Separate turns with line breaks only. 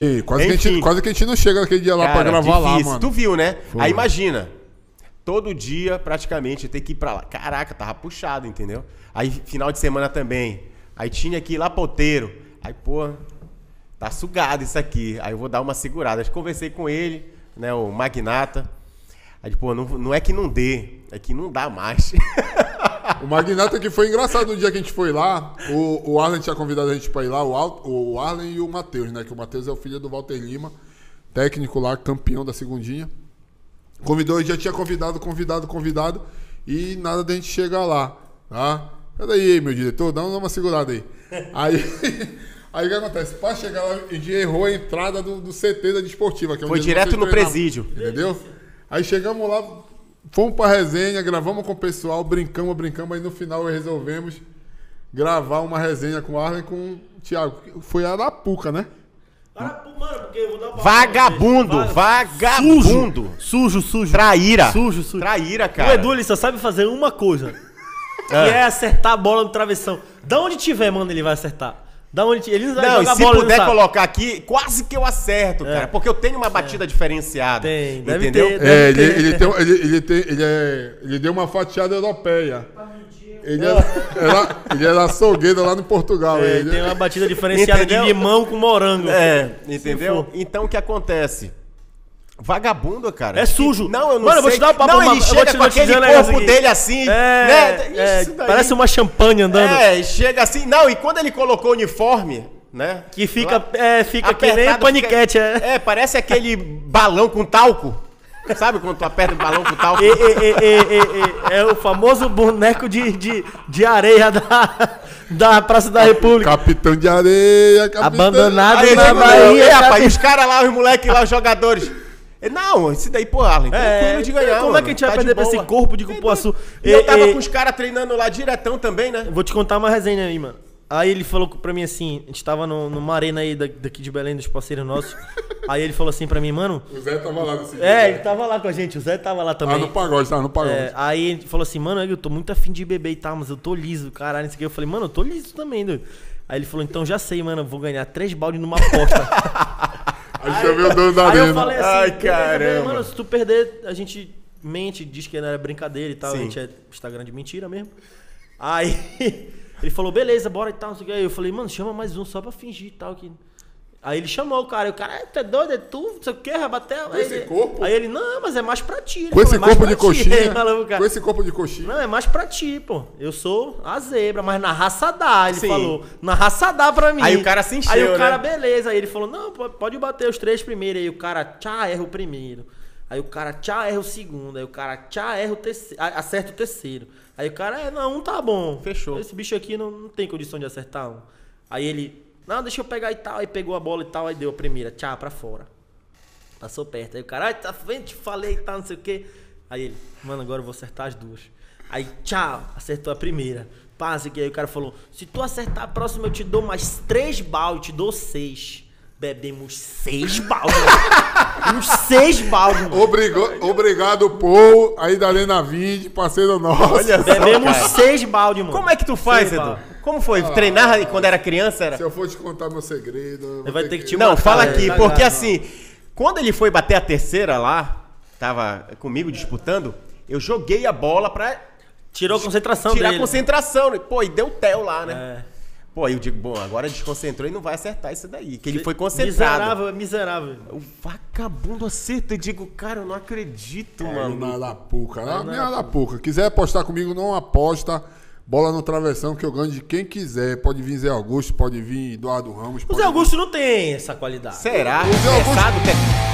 E quase que a gente não chega naquele dia lá, cara, pra gravar difícil. Lá, mano.
Tu viu, né? Foi. Aí imagina, todo dia praticamente ter que ir pra lá. Caraca, tava puxado, entendeu? Aí final de semana também. Aí tinha que ir lá pro Outeiro. Aí, pô, tá sugado isso aqui. Aí eu vou dar uma segurada. Aí conversei com ele, né, o Magnata. Aí, pô, não é que não dê, é que não dá mais.
O Magnata que foi engraçado no dia que a gente foi lá. O Arlen tinha convidado a gente pra ir lá, o Arlen e o Matheus, né? Que o Matheus é o filho do Walter Lima, técnico lá, campeão da segundinha. Convidou, já tinha convidado, e nada da gente chegar lá, tá? Cadê aí, meu diretor? Dá uma segurada aí. Aí o que acontece? Pra chegar lá, a gente errou a entrada do CT da Desportiva. Que é
foi direto no presídio.
Entendeu? Aí chegamos lá, fomos pra resenha, gravamos com o pessoal, brincamos, aí no final resolvemos gravar uma resenha com o Arlen e com o Thiago. Foi a Arapuca, né?
Mano, porque eu vou dar uma
Vagabundo!
Sujo.
Traíra!
Sujo.
Traíra, cara.
O Edu, ele só sabe fazer uma coisa. Que é acertar a bola no travessão. Da onde tiver, mano, ele vai acertar. Da onde ele não vai jogar
se
bola,
puder colocar aqui, quase que eu acerto, cara. Porque eu tenho uma batida diferenciada.
Tem,
entendeu?
Ele deu uma fatiada europeia. Ele era açougueiro lá no Portugal.
Ele tem uma batida diferenciada de limão com morango.
Entendeu? Então o que acontece? Vagabundo, cara.
É sujo.
Não, eu não
sei.
Eu vou te dar uma papo. Não, ele chega com aquele corpo dele assim, né?
Parece uma champanhe andando.
Chega assim. Não, e quando ele colocou o uniforme, né?
Que fica que nem paniquete.
Parece aquele balão com talco. Sabe quando tu aperta o balão com talco?
É o famoso boneco de areia da Praça da República.
Capitão de areia, capitão.
Abandonado na Bahia.
Rapaz, os caras lá, os moleques lá, os jogadores. Não, esse daí, pô, Arlen, tranquilo de ganhar.
Como é que a gente vai perder pra esse corpo de cupuaçu?
E eu tava com os caras treinando lá diretão também, né?
Vou te contar uma resenha aí, mano. Aí ele falou pra mim assim, a gente tava numa arena aí daqui de Belém, dos parceiros nossos. Aí ele falou assim pra mim, mano...
O Zé tava lá nesse dia.
Ele tava lá com a gente, o Zé tava lá também.
No pagode.
Aí ele falou assim, mano, eu tô muito afim de beber e tal, mas eu tô liso, caralho, isso aqui. Eu falei, mano, eu tô liso também, doido. Aí ele falou, então já sei, mano, eu vou ganhar 3 baldes numa aposta.
Aí chamei o dono da arena.
Aí eu falei assim,
ai, caramba.
Mano, se tu perder, a gente mente, diz que não era brincadeira e tal, a gente é Instagram de mentira mesmo. Aí... Ele falou, beleza, bora e tal, não sei o que. Aí eu falei, mano, chama mais um só pra fingir e tal. Aí ele chamou o cara, e o cara, tu é doido, é tu, não sei o que, rabateu.
Com esse corpo?
Aí ele, não, mas é mais pra ti.
Com esse corpo de coxinha? Com esse corpo de coxinha?
Não, é mais pra ti, pô. Eu sou a zebra, mas na raça dá, ele falou. Na raça dá pra mim.
Aí o cara se encheu,
aí o cara, beleza. Aí ele falou, não, pode bater os 3 primeiros. Aí o cara, tchá, erra o primeiro. Aí o cara, tchá, erra o segundo. Aí o cara, tchá, erra o terceiro. Acerta o terceiro. Aí o cara, não, tá bom.
Fechou.
Esse bicho aqui não tem condição de acertar um. Aí ele, não, deixa eu pegar e tal. Aí pegou a bola e tal, aí deu a primeira, tchá, pra fora. Passou perto. Aí o cara, tá frente, falei e tal, não sei o quê. Aí ele, mano, agora eu vou acertar as 2. Aí, tchau, acertou a primeira. Passa aqui, aí o cara falou, se tu acertar a próxima eu te dou mais 3 baldes, te dou 6. Bebemos 6 baldes. Uns 6 baldes.
Obrigado, Paul, aí da Arena 20, parceiro nosso.
Olha só,
bebemos 6 baldes, mano.
Como é que tu faz, Edu? Como foi? Treinar quando era criança? Era...
Se eu for te contar meu segredo...
Vai ter que te
Não, fala aqui, porque assim, quando ele foi bater a terceira lá, tava comigo disputando, eu joguei a bola pra...
Tirou a concentração
Tirar
dele.
a concentração. Pô, e deu tel lá, né?
É.
Pô, aí eu digo, bom, agora desconcentrou e não vai acertar isso daí. Que ele foi concentrado.
Miserável.
O vagabundo acerta. Eu digo, cara, eu não acredito, mano.
Na Arapuca. Minha Arapuca. Quiser apostar comigo, não aposta. Bola no travessão que eu ganho de quem quiser. Pode vir Zé Augusto, pode vir Eduardo Ramos.
O Zé Augusto não tem essa qualidade.
Será?
O Zé Augusto...